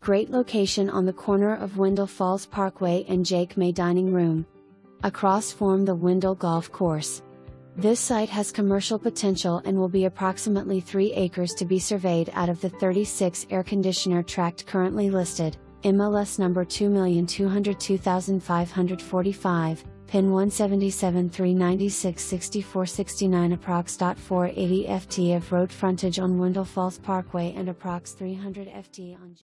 Great location on the corner of Wendell Falls Parkway and Jake May Dining Room. Across from the Wendell Golf Course. This site has commercial potential and will be approximately 3 acres to be surveyed out of the 36 air conditioner tract currently listed, MLS number 2,202,545, PIN 177-396-6469, approx. 480 ft of road frontage on Wendell Falls Parkway and approx. 300 ft on